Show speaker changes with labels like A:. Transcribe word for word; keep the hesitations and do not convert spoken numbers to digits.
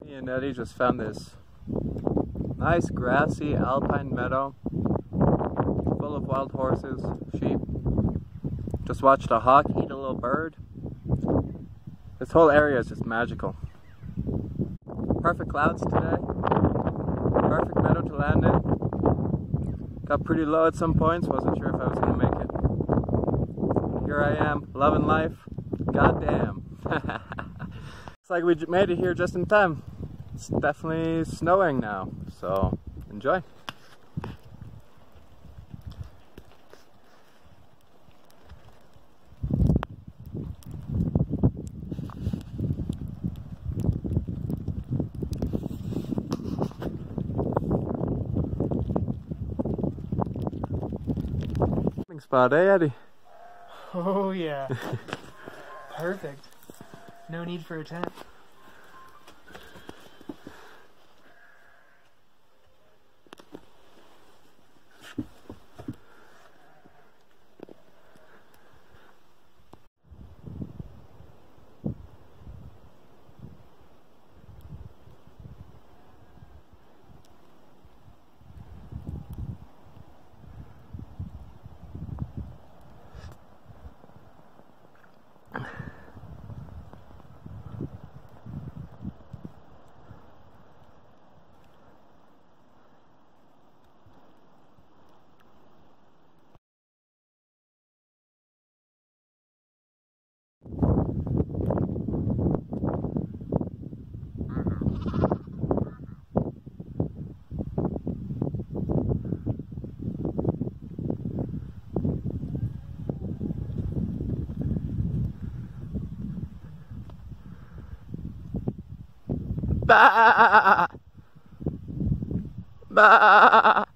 A: Me and Eddie just found this nice grassy alpine meadow full of wild horses, sheep. Just watched a hawk eat a little bird. This whole area is just magical. Perfect clouds today. Perfect meadow to land in. Got pretty low at some points, wasn't sure if I was going to make it. Here I am, loving life. Goddamn. It's like we made it here just in time. It's definitely snowing now, so enjoy. Spot, eh, Eddie?
B: Oh yeah. Perfect. No need for a tent. Bah! Bah!